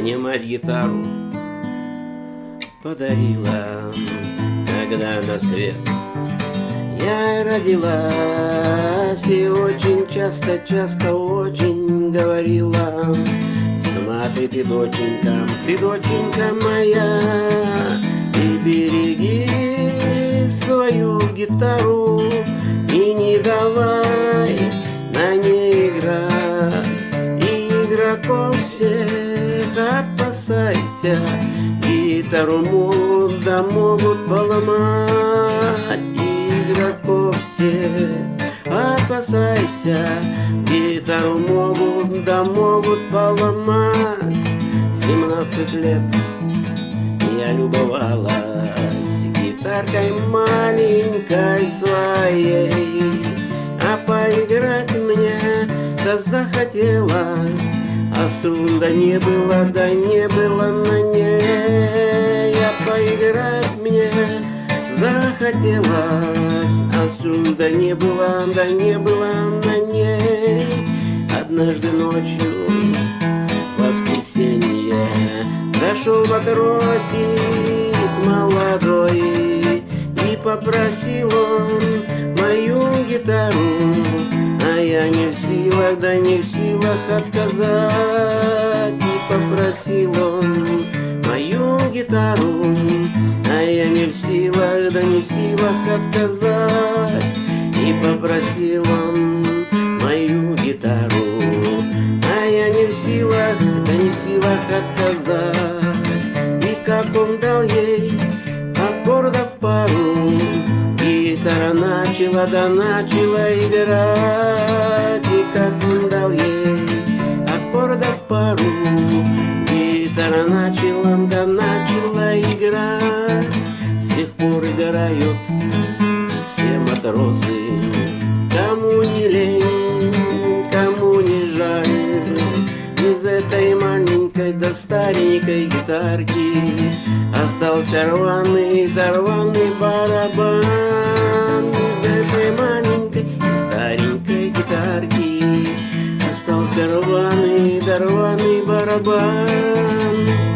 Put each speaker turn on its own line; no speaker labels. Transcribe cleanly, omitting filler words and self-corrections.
Мне мать гитару подарила, когда на свет я родилась, и очень часто очень говорила: смотри, ты, доченька моя, и береги свою гитару, и не давай на ней играть, и игроков всех опасайся, гитару могут поломать, игроков всех опасайся, гитару могут поломать. 17 лет я любовалась гитаркой маленькой своей, а поиграть мне-то захотелось, а струн да не было на ней. А поиграть мне захотелось, а струн да не было на ней. Однажды ночью в воскресенье зашел матросик молодой, и попросил он мою гитару, а я не в силах, да не в силах отказать. И попросил он мою гитару, а я не в силах, да не в силах отказать. И попросил он мою гитару, а я не в силах, да не в силах отказать. И как он дал ей аккордов пару, гитара начала играть. И как он дал ей аккордов пару, гитара начала играть. С тех пор играют все матросы, кому не лень, кому не жаль. Из этой маленькой да старенькой гитарки остался рваный барабан. Из этой маленькой и старенькой гитарки остался рваный барабан.